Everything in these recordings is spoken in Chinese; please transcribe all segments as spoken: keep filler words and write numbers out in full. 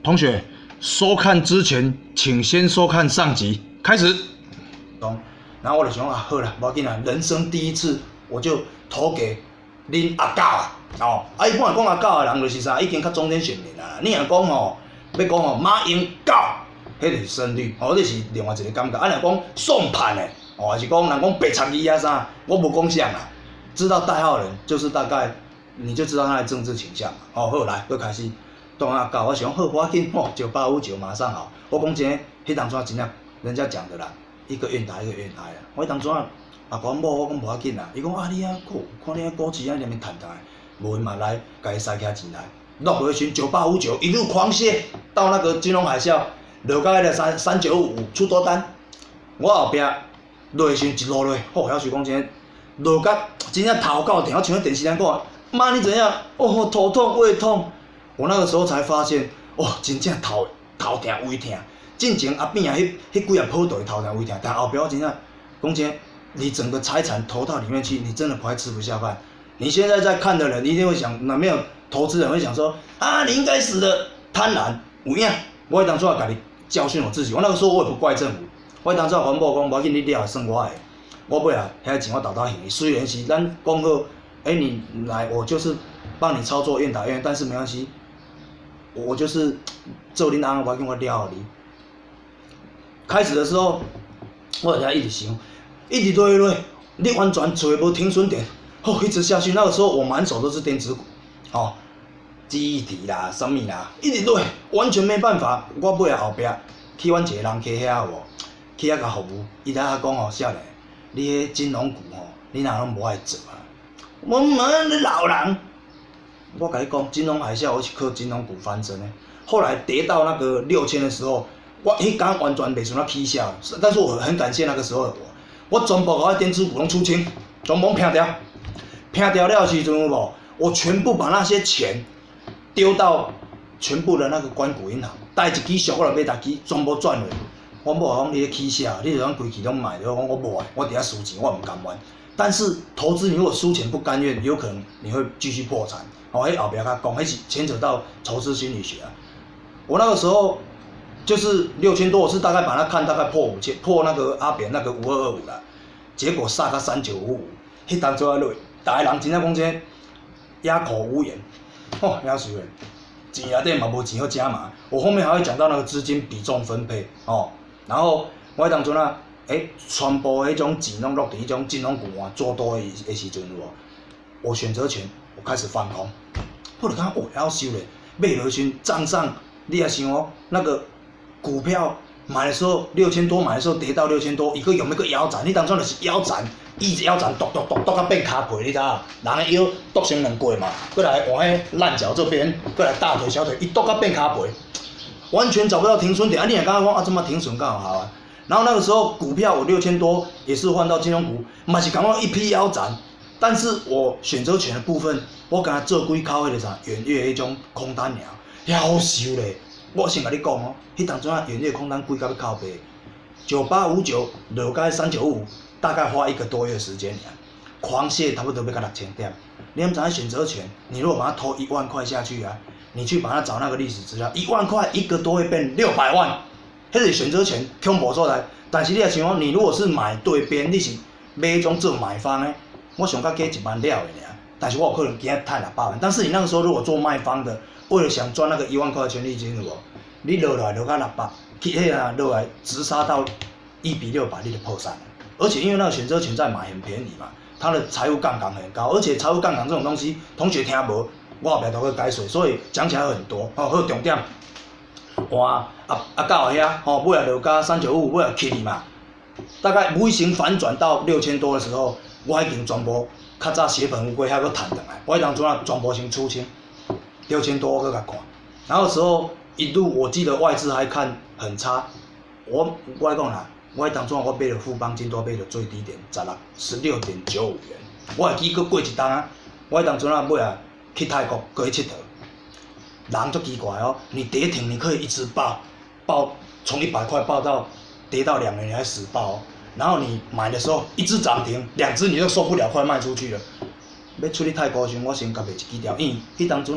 同学收看之前，请先收看上集。开始。然后我就想啊，好啦，无要紧啦，人生第一次我就投给恁阿狗啊！哦，啊，伊本来讲阿狗的人就是啥，已经较中间选民啦。你若讲吼，要讲吼马英九，迄就是胜率，吼，这是另外一个感觉。啊，若讲送判的，哦，还是讲人讲白贼伊啊啥，我无讲啥啦。知道代号人就是大概，你就知道他的政治倾向嘛。哦，好来，要开始。当阿狗，我想好，我紧吼，九八五九马上好。我讲真，迄当初真正人家讲的啦。一个愿打一个愿挨啦！我当初啊，阿公某我讲无要紧啦，伊讲啊你啊股，看你啊股市啊连面赚赚的，无伊嘛来，家己塞起钱来，落落去九八五九一路狂泻到那个金融海啸，落到迄个三三九五出多单，我后壁落去时一路落，好，要是讲真，落到真正头到顶，我像电视上讲，妈你怎样？哦头痛胃痛，我那个时候才发现，哦真正头头痛胃痛。进前阿扁啊，迄迄几啊铺都会头疼胃疼，但后边我真正讲真，你整个财产投到里面去，你真的快吃不下饭。你现在在看的人，一定会想，哪没有投资人会想说啊，你应该死的贪婪有影。我当初也家己教训我自己，我那个时候我也不怪政府，我当初环保讲，无要紧，你了算我的，我尾啊遐钱我倒倒还你。虽然是咱讲好，哎、欸、你来我就是帮你操作愿打愿，但是没关系，我就是做恁安，我要紧我了你。开始的时候，我在一直想，一直落落，你完全找无停损点，哦，一直下去。那个时候我满手都是电子股，哦，记忆体啦、什么啦，一直落，完全没办法。我尾后壁去阮一个人去遐有无，去遐甲服务，伊在遐讲吼，少年，你迄金融股吼，你哪拢无爱做啊？我们你老人，我甲你讲，金融海啸我是靠金融股翻身的，后来跌到那个六千的时候。我迄天完全袂想要起笑，但是我很感谢那个时候的我，我全部把我电子股拢出清，全部拼掉，拼掉了时阵有无？我全部把那些钱丢到全部的那个关谷银行，带一支俗我就买十支，全部转落。我某讲你咧起笑，你就讲规期拢买，我讲我无爱，我伫遐输钱，我唔甘愿。但是投资你如果输钱不甘愿，有可能你会继续破产。哦，迄后壁甲讲，迄是牵扯到投资心理学啊。我那个时候。就是六千多，我是大概把它看大概破五千，破那个阿扁那个五二二五啦，结果杀到三九五五，迄当做啊落，大个人真正讲真，哑口无言，哦，遐水诶，钱内底嘛无钱好食嘛。我后面还会讲到那个资金比重分配哦，然后我当阵啊，诶，全部迄种钱拢落伫迄种金融股啊做多诶诶时阵有无？我选择权我开始放空，我就讲哦，夭收咧，买落时账上你也想哦，那个。股票买的时候六千多，买的时候跌到六千多，一个有没有个腰斩？你当初就是腰斩，一直腰斩，剁剁剁剁到变骹皮，你知影？人的腰剁成两过嘛，过来往迄烂脚这边，过来大腿、小腿一剁到变骹皮，完全找不到停损点。啊，你也刚刚讲啊，这么停损刚好啊。然后那个时候股票我六千多，也是换到金融股，嘛是刚刚一批腰斩，但是我选择权的部分，我敢做几口迄个啥远月迄种空单尔，夭寿咧。我先甲你讲哦，迄当阵啊，远月空单贵到要靠背，九八五九落到三九五，大概花一个多月时间尔，狂泻差不多要到六千点。你们知影选择权，你如果把它投一万块下去啊，你去把它找那个历史资料，一万块一个多月变六百万，迄是选择权恐怖所在。但是你也想哦，你如果是买对边，你是买迄种做买方的，我上较加一万了的尔，但是我有可能今日赚六百万。但是你那个时候如果做卖方的，为了想赚那个一万块的权利金，有无？你落来落到六百，去迄啊落来直杀到一比六百，你就破产了。而且因为那个选择权在买很便宜嘛，它的财务杠杆很高，而且财务杠杆这种东西，同学听无，我后壁都会改水，所以讲起来很多。哦，好重点，哇啊啊到遐，吼尾来落到三九五，尾来起去嘛，大概微型反转到六千多的时候，我已经全部较早血本无归，还阁赚回来。我当初啊全部先出清。六千多我搁甲看，然后时候一路我记得外资还看很差，我我讲啦，我当初我买了富邦金多买了最低点十六十六点九五元，我会记搁过一档啊，我当初啊尾啊去泰国搁去佚佗，人足奇怪哦，你跌停你可以一直报，报从一百块报到跌到两年你还死报哦，然后你买的时候一只涨停，两只你就受不了，快卖出去了。要出去泰国时，我先甲卖一支条，因为迄当阵啊，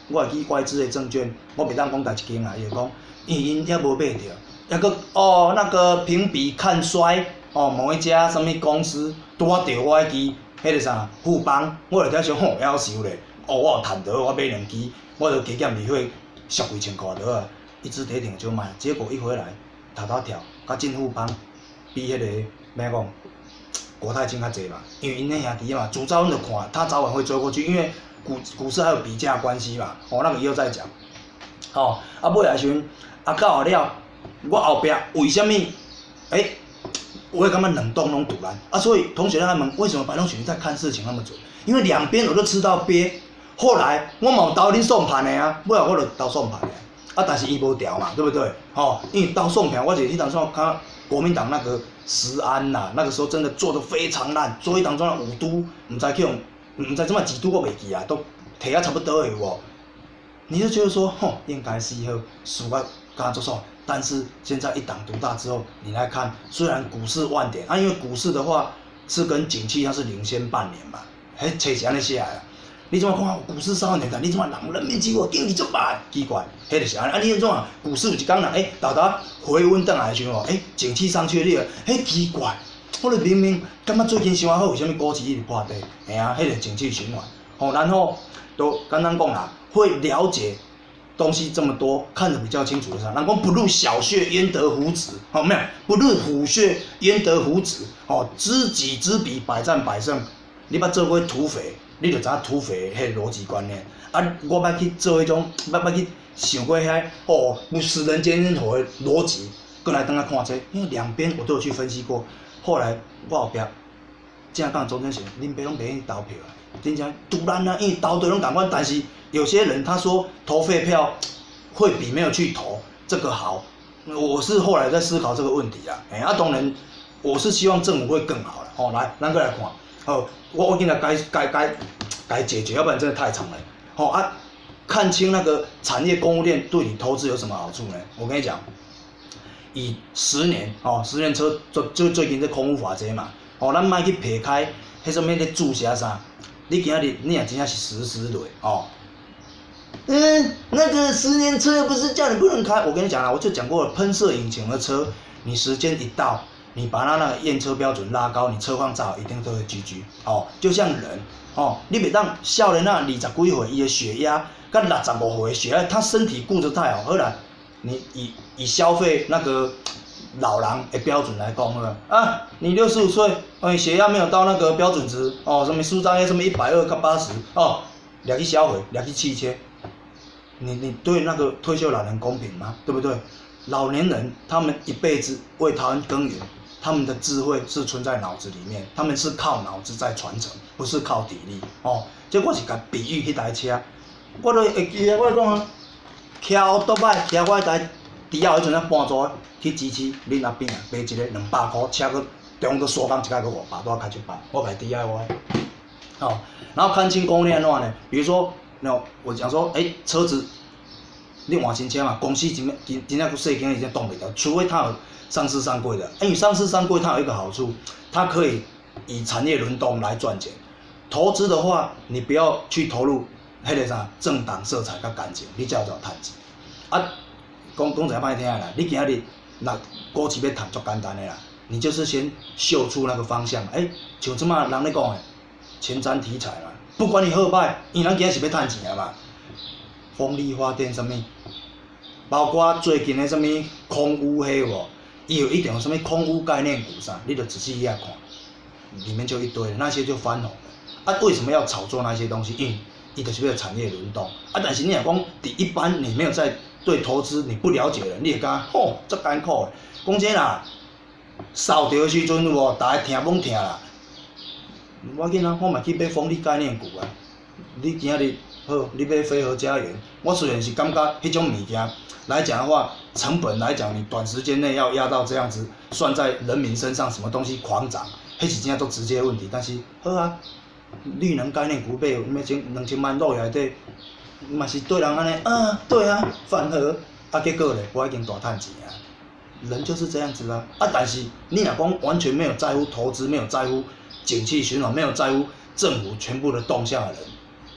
我会记外资的证券，我袂当讲大一间啊，伊会讲，因为因遐无买着，抑个哦那个评比看衰哦某一家什么公司拄啊着我迄支迄个啥富邦，我就伫遐想吼夭寿咧，哦我有趁到我买两支，我就加减利息俗几千块就啊，一支跌停就卖，结果一回来头头跳，甲进富邦比迄个咩讲？国泰金较济嘛，因为因那兄弟嘛，主招你就看，他早晚会追过去，因为股股市还有比价关系嘛。哦，那个以后再讲。哦，啊尾来时阵，啊到后了，我后壁为什么？诶，我会感觉两栋拢堵拦啊，所以同学他们为什么白龙选在看事情那么准？因为两边我都吃到鳖。后来我冇投恁送盘的啊，尾来我就投送盘的，啊但是伊无调嘛，对不对？哦，因为投送盘，我是迄当时看国民党那个。石安呐、啊，那个时候真的做得非常烂，做一当中的五都，唔知去用，唔知怎么几都我袂记啊，都摕啊差不多的有。你就觉得说，吼，应该是以后输啊刚做错，但是现在一党独大之后，你来看，虽然股市万点啊，因为股市的话是跟景气它是领先半年嘛，迄册是安尼写的啦。你怎么看股市三万点？你怎么人人民结果经济这歹？奇怪，迄就是安尼。啊，你怎啊？股市有一天啦，诶，豆豆回温转来的时候，诶，景气上去了，迄奇怪，我哋明明感觉最近伤好，为什么股市一直破底？嘿啊，迄个景气循环。吼，然后都刚刚讲啦，会了解东西这么多，看得比较清楚的啥？人讲不入小穴焉得虎子？吼，没有，不入虎穴焉得虎子？吼，知己知彼，百战百胜。你捌做过土匪？你就知影土匪迄个逻辑观念，啊，我捌去做迄种，捌捌去想过遐哦不食人间烟火的逻辑，过来等下看这，因为两边我都有去分析过。后来我后壁正讲中间是，恁爸拢袂去投票啊，真正突然啊，因为投对拢同款，但是有些人他说投废票会比没有去投这个好，我是后来在思考这个问题啊，哎、欸，啊当然我是希望政府会更好啦，吼、哦，来，咱过来看。哦，我我今仔该该该该解决，要不然真的太长了。好、哦、啊，看清那个产业供应链对你投资有什么好处呢？我跟你讲，以十年哦，十年车就就最近这空污法则嘛，哦，咱莫去撇开迄什么咧注写啥，你今日你也真正是实施落哦。嗯，那个十年车又不是叫你不能开，我跟你讲啦，我就讲过了，喷射引擎的车，你时间一到。你把它那个验车标准拉高，你车况再好，一定都会 G G 哦。就像人哦，你别当少年那二十几岁，伊的血压跟六十五岁的血压，他身体顾得太好，好啦，你以以消费那个老人的标准来讲，好啦啊，你六十五岁，哎，血压没有到那个标准值哦，什么舒张压什么一百二到八十哦，掠去销毁，掠去汽车，你你对那个退休老人公平吗？对不对？老年人他们一辈子为台湾耕耘。他们的智慧是存在脑子里面，他们是靠脑子在传承，不是靠体力哦。这我是甲比喻迄台车，我都会记啊，我讲啊，骑奥多摆，骑我迄台除后迄阵啊半座去支持恁阿扁啊，卖一个两百块，车个中个刷工一摆个五百，多开一百，我买 D I Y。哦，然后看清供应链怎呢？比如说，那我讲说，哎、欸，车子你换新车嘛，公司真真真正税金已经动袂掉，除非他有。上市上柜的，因为上市上柜它有一个好处，它可以以产业轮动来赚钱。投资的话，你不要去投入迄个啥政党色彩甲感情，你才有赚趁钱。啊，讲讲一下歹听啦，你今日那股市要谈足简单的啦，你就是先秀出那个方向。哎、欸，像即马人咧讲的前瞻题材嘛，不管你好歹，因为咱今日是要趁钱嘛。风力发电什么，包括最近的什么空污黑无？伊有一点有什么空污概念股啥，你就仔细下看，里面就一堆，那些就翻红了。啊，为什么要炒作那些东西？因为伊就是为了产业轮动。啊，但是你若讲，第一般你没有在对投资你不了解的人，你会感觉吼，足艰苦的。讲真啦，扫掉的时阵有无，大家听懵听啦。我紧啊，我嘛去买风力概念股啊。你今日好，你买飞鹤家园，我虽然是感觉迄种物件。来讲的话，成本来讲，你短时间内要压到这样子，算在人民身上，什么东西狂涨，迄是真正都直接问题。但是好啊，绿能概念股买有咩千两千万落下底，嘛是对人安尼啊，对啊，反而啊结果咧，我已经大赚钱啊。人就是这样子啊，啊，但是你若讲完全没有在乎投资，没有在乎景气循环，没有在乎政府全部的动向的人，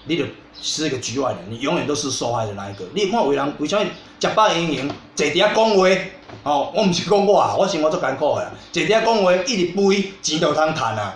你就是一个局外人，你永远都是受害的那一个。你看有人为什么食饱盈盈，坐伫遐讲话？哦，我毋是讲我啊，我生活足艰苦的啊，坐伫遐讲话，一直飞，钱就通赚啊。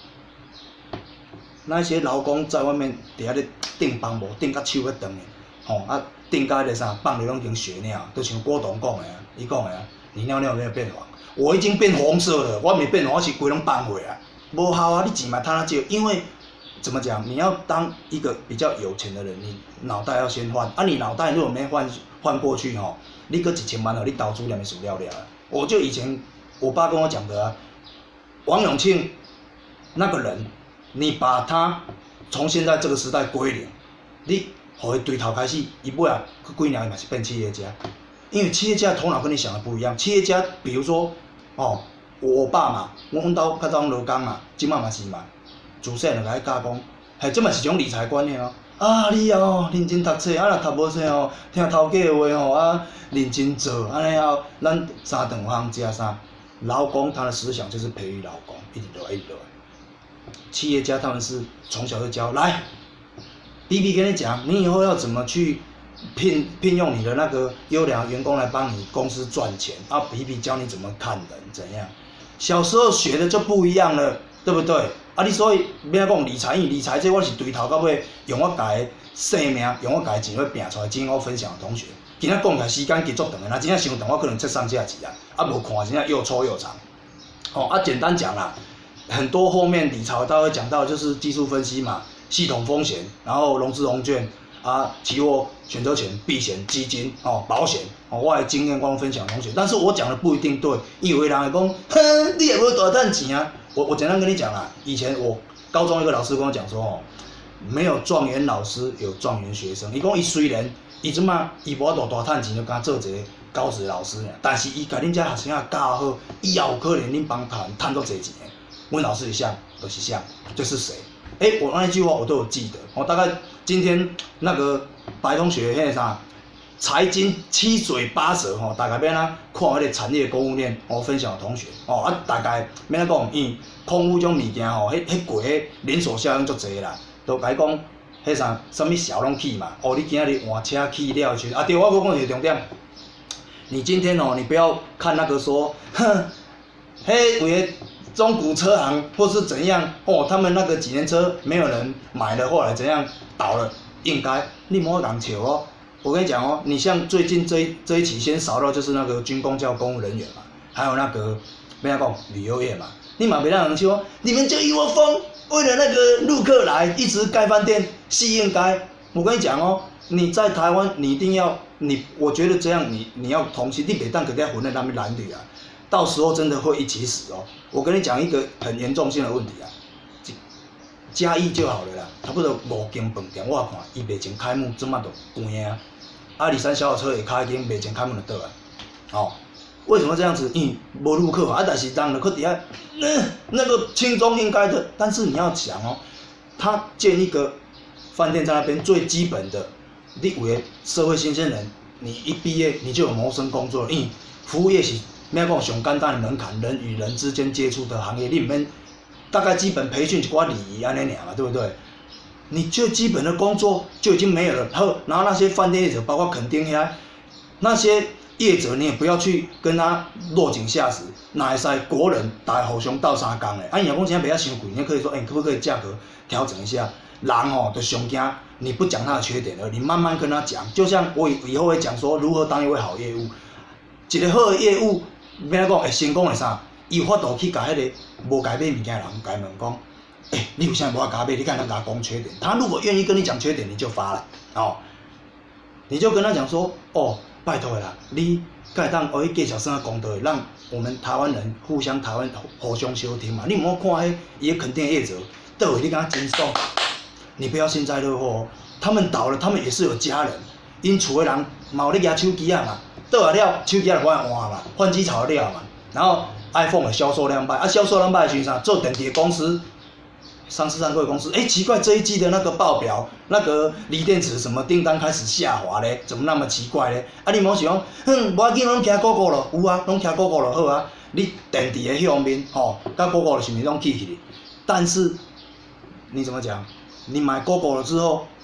那些劳工在外面伫遐咧顶帮无，顶甲手要断的，吼啊，顶甲迄个啥放的拢已经血尿，都像郭董讲的啊，伊讲的啊，你尿尿有没有变黄？我已经变红色了，我没变黄，我是规拢放回啊，无效啊，你钱嘛赚啊少，因为。怎么讲？你要当一个比较有钱的人，你脑袋要先换啊！你脑袋如果没换换过去吼，你搁一千万哦，你投资两面输了了。我就以前我爸跟我讲的啊，王永庆那个人，你把他从现在这个时代归零，你互伊对头开始，伊尾啊，几年嘛是变企业家，因为企业家的头脑跟你想的不一样。企业家，比如说哦，我爸嘛，我阮兜较早拢劳工嘛，即马嘛是嘛。自细就甲伊教讲，嘿，这嘛是种理财观念哦。啊，你哦认真读册，啊若读无册哦，听头家的话哦，啊认真做，安尼后咱三顿有通食啥？劳工他的思想就是培育劳工，一直落来，一直落来。企业家他们是从小就教，来，比比跟你讲，你以后要怎么去聘聘用你的那个优良员工来帮你公司赚钱，啊，比比教你怎么看人，怎样？小时候学的就不一样了，对不对？啊，你所以要讲理财，因为理财这我是对头到尾，用我家的生命，用我家的钱去拼出来，今我分享的同学。今仔讲起来时间结足长的，若真正伤长，我可能切上下集啊，啊无看真正又粗又长。哦，啊简单讲啦，很多后面理财大会讲到就是技术分析嘛，系统风险，然后融资融券啊，期货、选择权、避险、基金哦，保险哦，我的经验光分享同学，但是我讲的不一定对，有的人会讲，哼，你也无大赚钱啊。我我简单跟你讲啦，以前我高中一个老师跟我讲说哦，没有状元老师，有状元学生。伊讲伊虽然伊即马伊无法度大赚钱，就敢做一个高职老师，但是伊甲恁遮学生啊教好，以后有可能恁帮他赚足侪钱的。阮老师一想就是想，就是谁？哎、欸，我那一句话我都有记得。我大概今天那个白同学迄个啥？财经七嘴八舌吼，大概要哪看迄个产业供应链，我分享的同学哦啊，大概要哪讲，因空污种物件吼，迄迄过迄连锁效应足济啦，都甲伊讲迄啥，什物小拢去嘛，哦，你今仔日换车去了去，啊对，我讲一个重点，你今天哦，你不要看那个说，哼，迄有个中古车行或是怎样哦，他们那个几年车没有人买了，后来怎样倒了，应该你莫讲笑哦。我跟你讲哦，你像最近这一这一期先扫到就是那个军公教公务人员嘛，还有那个不要讲旅游业嘛，你嘛别让人说你们就一窝蜂为了那个陆客来一直盖饭店，是应该。我跟你讲哦，你在台湾你一定要你，我觉得这样你你要同情，你别当给在混在那边蓝旅啊，到时候真的会一起死哦。我跟你讲一个很严重性的问题啊，嘉义就好了啦，差不多五间饭店，我看伊袂前开幕，即马就关啊。阿里山小火车下骹已经袂前开幕就倒啊。哦，为什么这样子？因为无入客啊，但是当然去底下，那那个轻松应该的，但是你要想哦，他建一个饭店在那边，最基本的，你有个社会新鲜人，你一毕业你就有谋生工作了，因为服务业是咩讲上简单的门槛，人与人之间接触的行业，你免大概基本培训一寡礼仪安尼尔嘛，对不对？你最基本的工作就已经没有了，然后然后那些饭店业者，包括垦丁遐那些业者，你也不要去跟他落井下石，哪会使国人大家互相斗相共的？啊，你讲现在袂遐伤贵，你可以说，哎、欸，可不可以价格调整一下？人哦，就上惊，你不讲他的缺点了，你慢慢跟他讲。就像我以后会讲说，如何当一位好业务，一个好的业务，要讲会成功的啥？伊有法度去甲迄个无改变物件的人，甲伊问讲。哎、欸，你有啥无甲我买？你敢能甲我讲缺点？他如果愿意跟你讲缺点，你就发了哦。你就跟他讲说，哦，拜托啦，你该当可以介绍啥公道的，让我们台湾人互相台湾互相相听嘛。你莫看迄伊个垦丁业者，倒位你跟他真爽，你不要幸灾乐祸哦。他们倒了，他们也是有家人，因厝的人嘛有咧举手机啊嘛，倒来了手机就帮换嘛，换机潮了嘛，然后 iPhone 的销售量歹，啊销售量歹的时阵啥？做电池公司。上市上柜公司，哎、欸，奇怪，这一季的那个报表，那个锂电池什么订单开始下滑嘞？怎么那么奇怪嘞？啊，你莫想，哼，无要紧，拢徛高高咯，有啊，拢徛高高就好啊。你电池的向面，吼，甲高高就是咪拢起去哩。但是你怎么讲？你买高高了之后，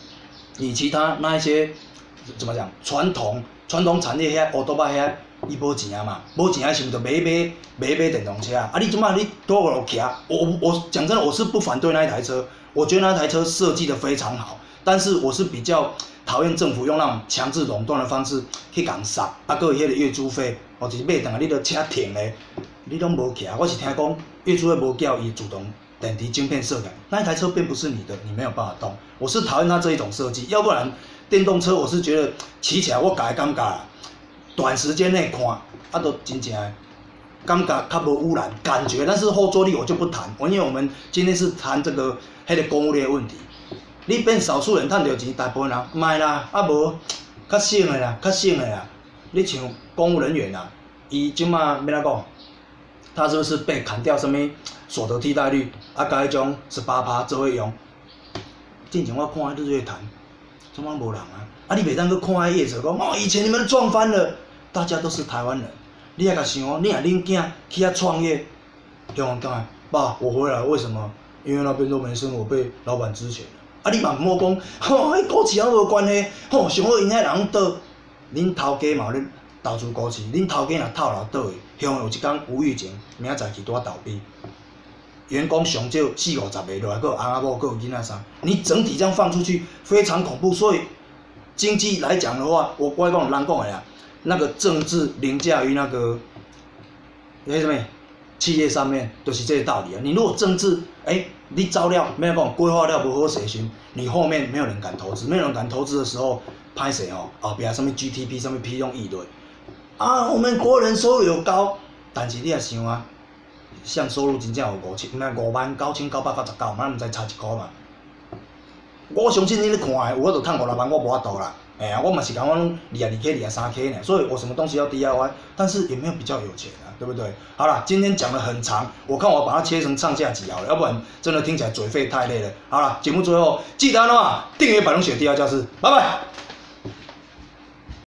你其他那一些怎么讲传统传统产业遐乌多巴遐，伊无钱啊嘛，无钱啊是毋就买买买买电动车啊？啊，你即摆你多个路骑，我我讲真的，我是不反对那一台车，我觉得那台车设计的非常好，但是我是比较讨厌政府用那种强制垄断的方式去共杀，啊，搁有迄个月租费，或是买等下你著车停咧，你拢无骑，我是听讲月租费无叫伊自动。电池晶片设改，那一台车并不是你的，你没有办法动。我是讨厌它这一种设计，要不然电动车我是觉得骑起来我改感觉，短时间内看啊都真正感觉较无污染感觉，但是后坐力我就不谈，因为我们今天是谈这个迄个公务的问题。你变少数人赚到钱，大部分人卖啦，啊无较省的啦，较省的啦。你像公务人员啊，伊即马要怎讲？他是不是被砍掉什么所得替代率？啊，甲迄种十八趴做伙用。之前我看迄日月潭，怎么无人啊？啊，你袂当去看迄业者讲，哦，以前你们撞翻了，大家都是台湾人。你也甲想哦，你若恁囝去遐创业，中文讲，爸，我回来为什么？因为那边都没生，我被老板支钱了。啊，你嘛唔好讲，吼，迄股市啊无关系，吼，上好因遐人倒，恁头家嘛咧。投资股市，恁头家若套牢倒去，向有一天无预警，明仔载去拄啊倒闭，员工上少四五十个落来，还有翁仔某，还有囡仔啥，你整体这样放出去非常恐怖。所以经济来讲的话，我我讲人讲的啦，那个政治凌驾于那个那什么企业上面，就是这个道理啊。你如果政治，哎、欸，你招料没有讲规划了不好实行，你后面没有人敢投资，没有人敢投资的时候，拍谁哦？后边什么 G D P 什么 P 用议论。啊，我们国人收入有高，但是你也想啊，像收入真正有五千，那五万九千九百九十九，咱毋知差一箍嘛。我相信你咧看的，有法度趁五六万，我无法度啦。哎呀，我嘛是讲我二啊二 K 二啊三 K 呢，所以我什么东西要 D I Y， 但是也没有比较有钱啊，对不对？好了，今天讲的很长，我看我把它切成上下集好了，要不然真的听起来嘴废太累了。好了，节目最后记得的话，订阅百龙雪第二教室，拜拜。